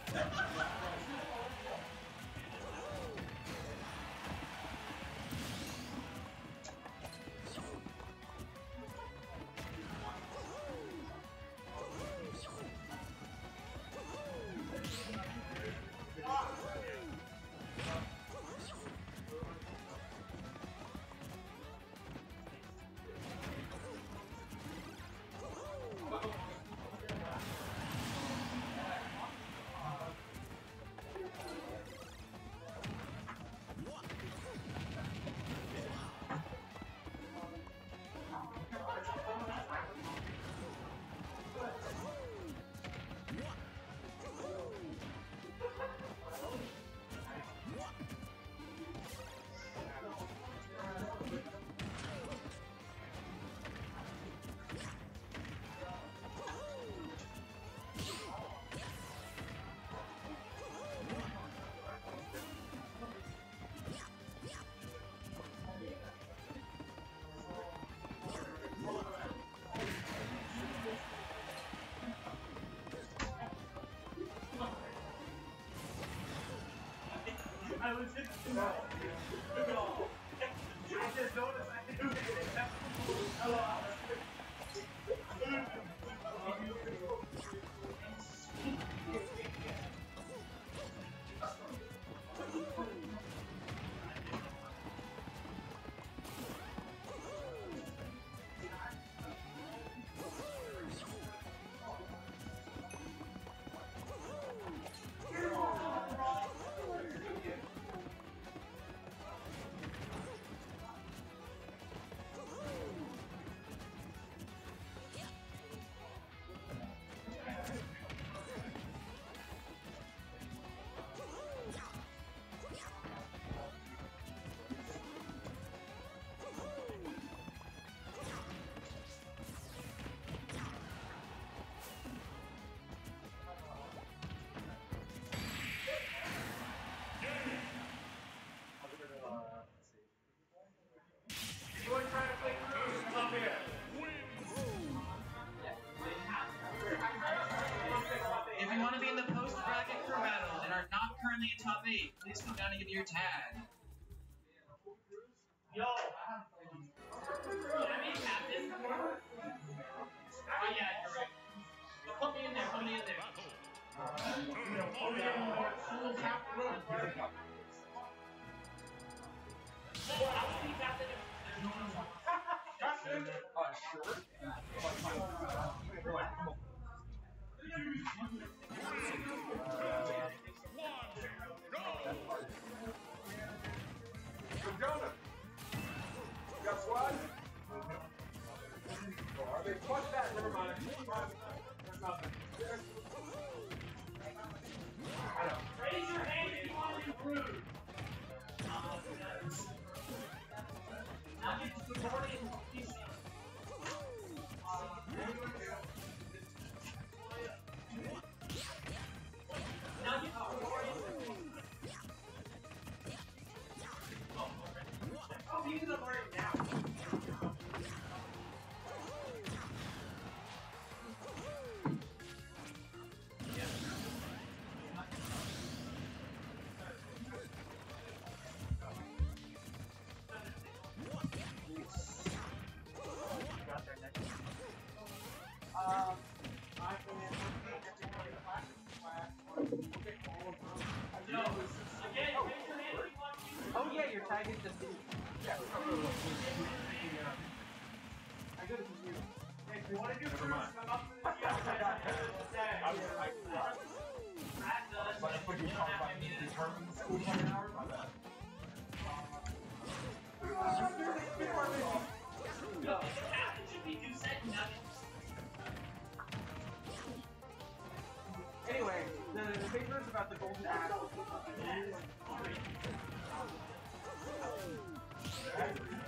I was just I just noticed I didn't do Anyone trying to play Cruise? Come up here. If you want to be in the post-bracket crew battle and are not currently in top 8, please come down and give me your tag. Yo! Can I be captain? Oh yeah, you're right. Put me in there, put me in there. Put me in there. Captain. I'll be captain. Captain! Sure. Jonah! You got squad? Are they fuck that? Never mind. There's nothing. Raise your hand if you want to improve. Now get the majority of the PC. Now get the majority of the I'm using them right now. Got there next. I've been in class. No, again, raise your hand if you want to. Oh yeah, your tag is just. Yeah. I got it from you. Hey, if you want to do Cruise, come up to the tag. But if we talk about determined the school for an hour, my bad. No, the captain should be 2 cent nuggets. Anyway, the paper is about the golden axe.